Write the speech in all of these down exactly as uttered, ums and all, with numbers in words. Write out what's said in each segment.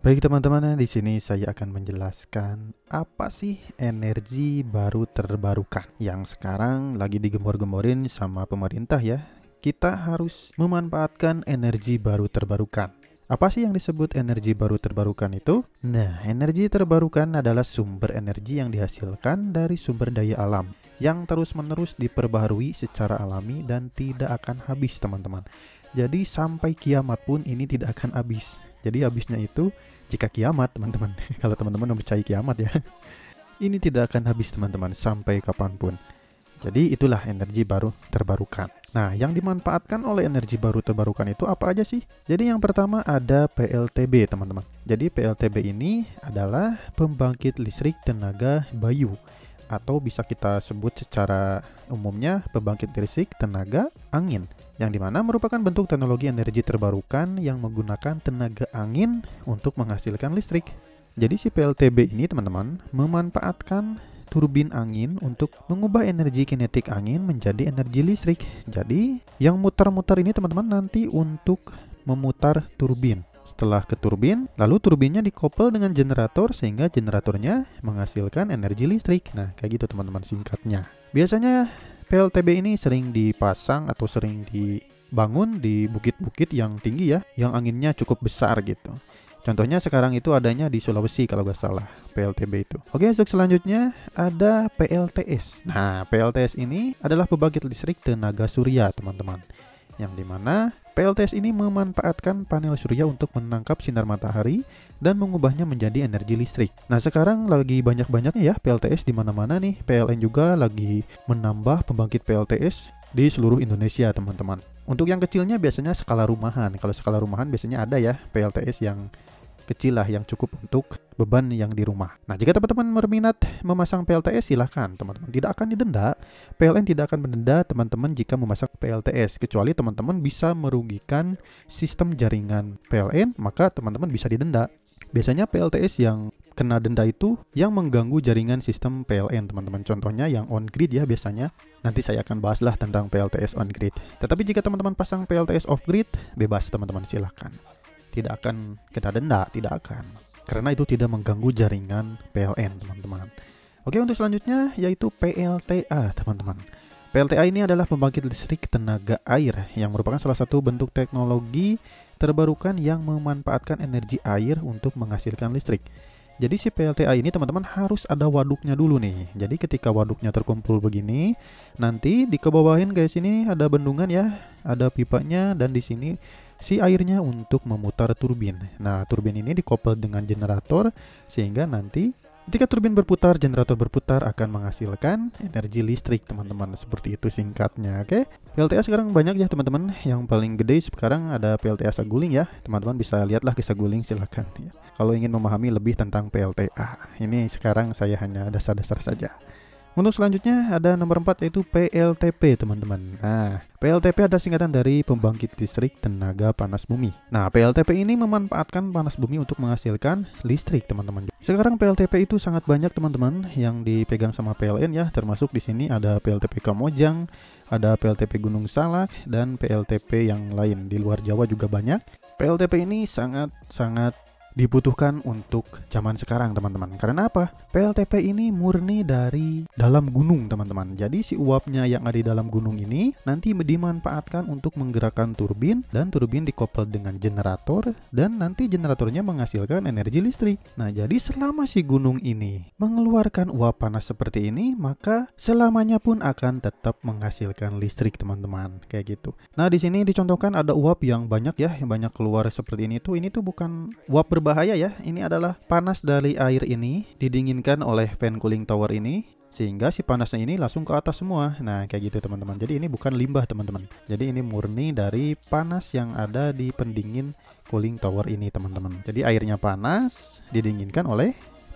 Baik teman-teman, di sini saya akan menjelaskan apa sih energi baru terbarukan yang sekarang lagi digembor-gemborin sama pemerintah ya. Kita harus memanfaatkan energi baru terbarukan. Apa sih yang disebut energi baru terbarukan itu? Nah, energi terbarukan adalah sumber energi yang dihasilkan dari sumber daya alam yang terus-menerus diperbaharui secara alami dan tidak akan habis teman-teman. Jadi sampai kiamat pun ini tidak akan habis. Jadi habisnya itu jika kiamat teman-teman. Kalau teman-teman percaya kiamat ya. Ini tidak akan habis teman-teman sampai kapanpun. Jadi itulah energi baru terbarukan. Nah, yang dimanfaatkan oleh energi baru terbarukan itu apa aja sih? Jadi yang pertama ada P L T B teman-teman. Jadi P L T B ini adalah pembangkit listrik tenaga bayu, atau bisa kita sebut secara umumnya pembangkit listrik tenaga angin, yang dimana merupakan bentuk teknologi energi terbarukan yang menggunakan tenaga angin untuk menghasilkan listrik. Jadi si P L T B ini teman-teman memanfaatkan turbin angin untuk mengubah energi kinetik angin menjadi energi listrik. Jadi yang mutar-mutar ini teman-teman nanti untuk memutar turbin. Setelah ke turbin, lalu turbinnya dikoppel dengan generator sehingga generatornya menghasilkan energi listrik. Nah, kayak gitu teman-teman singkatnya. Biasanya P L T B ini sering dipasang atau sering dibangun di bukit-bukit yang tinggi ya, yang anginnya cukup besar gitu. Contohnya sekarang itu adanya di Sulawesi kalau nggak salah, P L T B itu. Oke, untuk selanjutnya ada P L T S. Nah, P L T S ini adalah pembangkit listrik tenaga surya teman-teman, yang dimana P L T S ini memanfaatkan panel surya untuk menangkap sinar matahari dan mengubahnya menjadi energi listrik. Nah, sekarang lagi banyak-banyaknya ya P L T S di mana-mana nih. P L N juga lagi menambah pembangkit P L T S di seluruh Indonesia, teman-teman. Untuk yang kecilnya biasanya skala rumahan. Kalau skala rumahan biasanya ada ya P L T S yang kecil lah, yang cukup untuk beban yang di rumah. Nah, jika teman-teman berminat memasang P L T S, silahkan teman-teman, tidak akan didenda. P L N tidak akan mendenda teman-teman jika memasang P L T S, kecuali teman-teman bisa merugikan sistem jaringan P L N, maka teman-teman bisa didenda. Biasanya P L T S yang kena denda itu yang mengganggu jaringan sistem P L N teman-teman. Contohnya yang on grid ya biasanya. Nanti saya akan bahaslah tentang P L T S on grid. Tetapi jika teman-teman pasang P L T S off grid, bebas teman-teman, silahkan. Tidak akan kita denda, tidak akan, karena itu tidak mengganggu jaringan P L N teman-teman. Oke, untuk selanjutnya yaitu P L T A teman-teman. P L T A ini adalah pembangkit listrik tenaga air yang merupakan salah satu bentuk teknologi terbarukan yang memanfaatkan energi air untuk menghasilkan listrik. Jadi si P L T A ini teman-teman harus ada waduknya dulu nih. Jadi ketika waduknya terkumpul begini, nanti dikebawahin kayak sini ada bendungan ya, ada pipanya, dan di sini si airnya untuk memutar turbin. Nah, turbin ini dikoppel dengan generator sehingga nanti ketika turbin berputar, generator berputar akan menghasilkan energi listrik teman-teman. Seperti itu singkatnya. Oke, P L T A sekarang banyak ya teman-teman. Yang paling gede sekarang ada P L T A Saguling ya. Teman-teman bisa lihatlah ke Saguling, silakan ya, kalau ingin memahami lebih tentang P L T A. Ini sekarang saya hanya dasar-dasar saja. Untuk selanjutnya ada nomor empat yaitu P L T P teman-teman. Nah, P L T P adalah singkatan dari pembangkit listrik tenaga panas bumi. Nah, P L T P ini memanfaatkan panas bumi untuk menghasilkan listrik teman-teman. Sekarang P L T P itu sangat banyak teman-teman yang dipegang sama P L N ya, termasuk di sini ada P L T P Kamojang, ada P L T P Gunung Salak, dan P L T P yang lain di luar Jawa juga banyak. P L T P ini sangat-sangat dibutuhkan untuk zaman sekarang teman-teman. Karena apa? P L T P ini murni dari dalam gunung teman-teman. Jadi si uapnya yang ada di dalam gunung ini nanti dimanfaatkan untuk menggerakkan turbin, dan turbin dikoppel dengan generator, dan nanti generatornya menghasilkan energi listrik. Nah, jadi selama si gunung ini mengeluarkan uap panas seperti ini, maka selamanya pun akan tetap menghasilkan listrik teman-teman. Kayak gitu. Nah, di sini dicontohkan ada uap yang banyak ya, yang banyak keluar seperti ini tuh. Ini tuh bukan uap berbahaya bahaya ya, ini adalah panas dari air ini didinginkan oleh fan cooling tower ini sehingga si panasnya ini langsung ke atas semua. Nah, kayak gitu teman-teman. Jadi ini bukan limbah teman-teman. Jadi ini murni dari panas yang ada di pendingin cooling tower ini teman-teman. Jadi airnya panas didinginkan oleh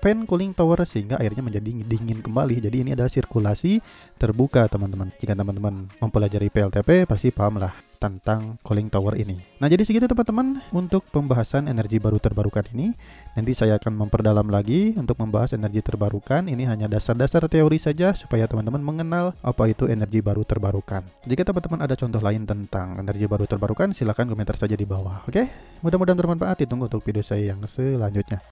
fan cooling tower sehingga airnya menjadi dingin kembali. Jadi ini adalah sirkulasi terbuka teman-teman. Jika teman-teman mempelajari P L T P pasti paham lah tentang cooling tower ini. Nah, jadi segitu teman-teman untuk pembahasan energi baru terbarukan ini. Nanti saya akan memperdalam lagi untuk membahas energi terbarukan. Ini hanya dasar-dasar teori saja supaya teman-teman mengenal apa itu energi baru terbarukan. Jika teman-teman ada contoh lain tentang energi baru terbarukan, silahkan komentar saja di bawah. Oke, mudah-mudahan bermanfaat. Ditunggu untuk video saya yang selanjutnya.